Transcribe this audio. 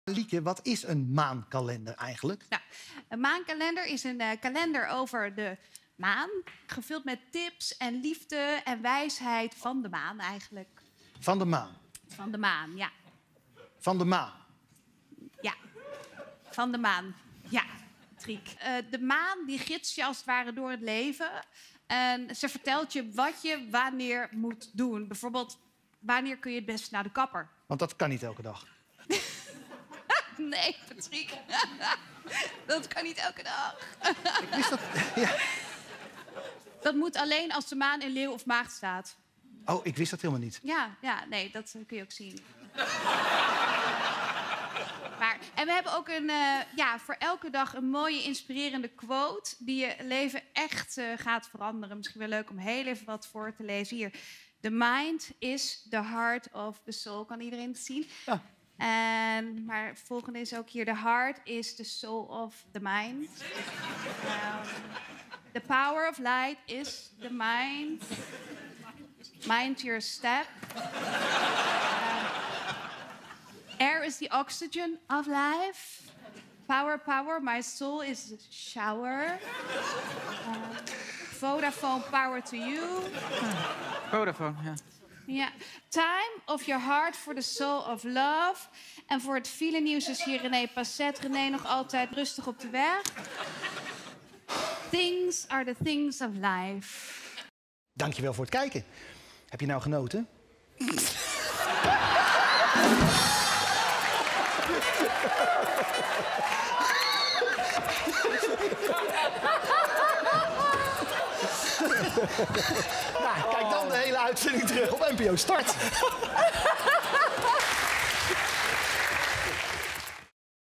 Lieke, wat is een maankalender eigenlijk? Nou, een maankalender is een kalender over de maan. Gevuld met tips en liefde en wijsheid van de maan eigenlijk. Van de maan. Van de maan, ja. Van de maan. Ja, van de maan. Ja, Triek. De maan die gidst je als het ware door het leven. En ze vertelt je wat je wanneer moet doen. Bijvoorbeeld, wanneer kun je het best naar de kapper? Want dat kan niet elke dag. Nee, Patrick. Dat kan niet elke dag. Ik wist dat... Ja. Dat moet alleen als de maan in leeuw of maagd staat. Oh, ik wist dat helemaal niet. Ja, nee, dat kun je ook zien. En we hebben ook voor elke dag een mooie, inspirerende quote... die je leven echt gaat veranderen. Misschien wel leuk om heel even wat voor te lezen. Hier. The mind is the heart of the soul. Kan iedereen het zien? Ja. Maar het volgende is ook hier. The heart is the soul of the mind. The power of light is the mind. Mind your step. Air is the oxygen of life. Power, power, my soul is the shower. Vodafone, power to you. Vodafone, ja. Ja. Time of your heart for the soul of love. En voor het file nieuws is hier René Passet. René nog altijd rustig op de weg. Things are the things of life. Dankjewel voor het kijken. Heb je nou genoten? Nou, kijk dan de hele uitzending terug op NPO Start.